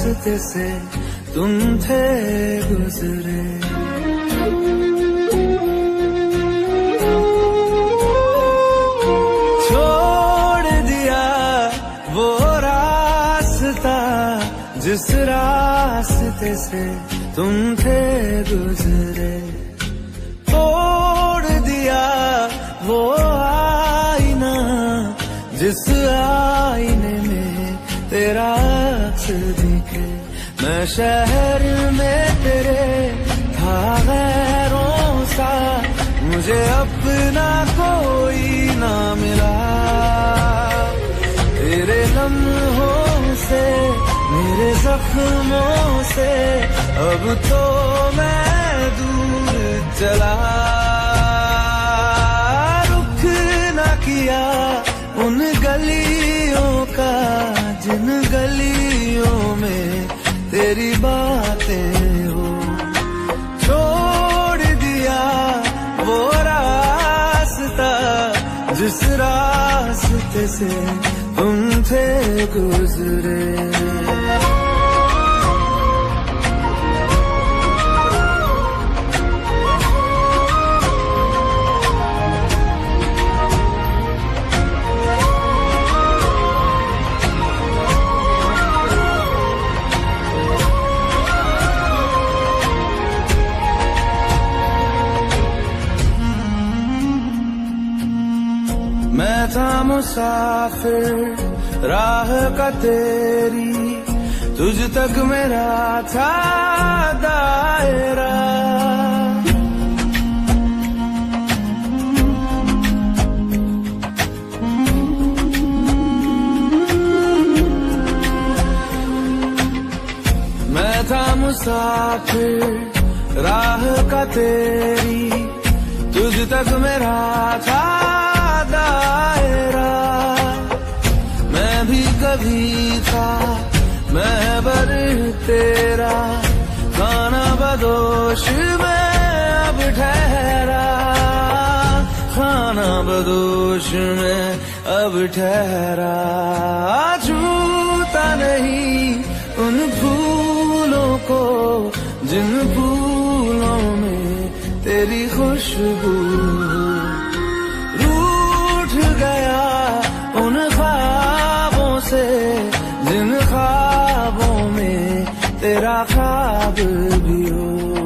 रास्ते से तुम थे गुजरे। छोड़ दिया वो रास्ता जिस रास्ते से तुम थे गुजरे। तोड़ दिया वो आईना जिस आईने में तेरा अक्स दिखे। मैं शहर में तेरे था गैरों सा, मुझे अपना कोई ना मिला। तेरे लम्हों से मेरे जख्मों से अब तो मैं दूर चला। रुख न किया उन गलियों का जिन गलियों में तेरी बातें हो। छोड़ दिया वो रास्ता जिस रास्ते से तुम थे गुजरे। मैं था मुसाफिर राह का तेरी, तुझ तक मेरा था दायरा। मैं था मुसाफिर राह का तेरी, तुझ तक मेरा था दायरा। मैं भी कभी था महबर तेरा, खाना बदोश में अब ठहरा। खाना बदोश में अब ठहरा। छूता नहीं उन फूलों को जिन फूलों में तेरी खुशबू। गया उन ख्वाबों से जिन ख्वाबों में तेरा ख्वाब भी हो।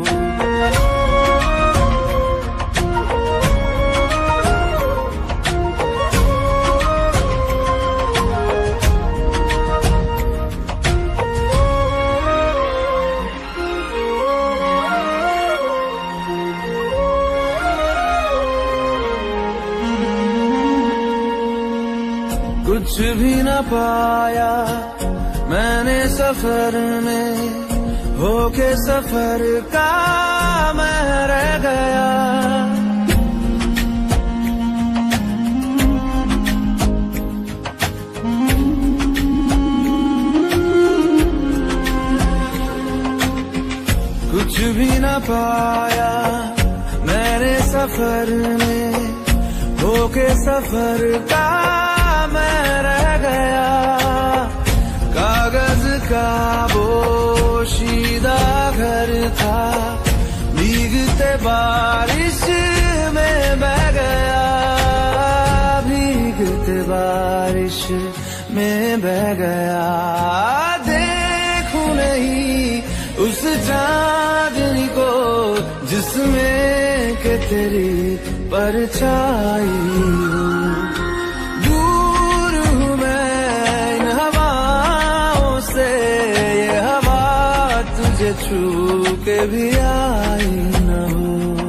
कुछ भी न पाया मैंने सफर में, होके सफर का मैं रह गया। कुछ भी न पाया मैंने सफर में, होके सफर का मैं रह गया। कागज का पोशीदा घर था, भीगते बारिश में बह गया। भीगते बारिश में बह गया। देखूं नहीं उस चांदनी को जिसमें के तेरी परछाई हो। छू के भी आई न हो।